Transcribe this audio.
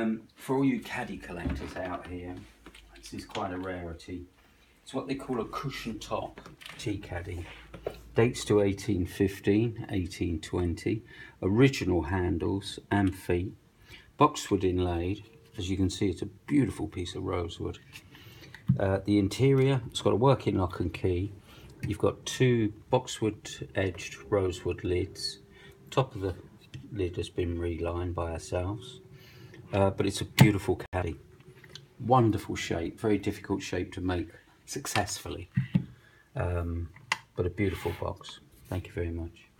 For all you caddy collectors out here, this is quite a rarity. It's what they call a cushion top tea caddy. Dates to 1815, 1820. Original handles and feet. Boxwood inlaid. As you can see, it's a beautiful piece of rosewood. The interior, it's got a working lock and key. You've got two boxwood edged rosewood lids. Top of the lid has been relined by ourselves. But it's a beautiful caddy. Wonderful shape, very difficult shape to make successfully. But a beautiful box. Thank you very much.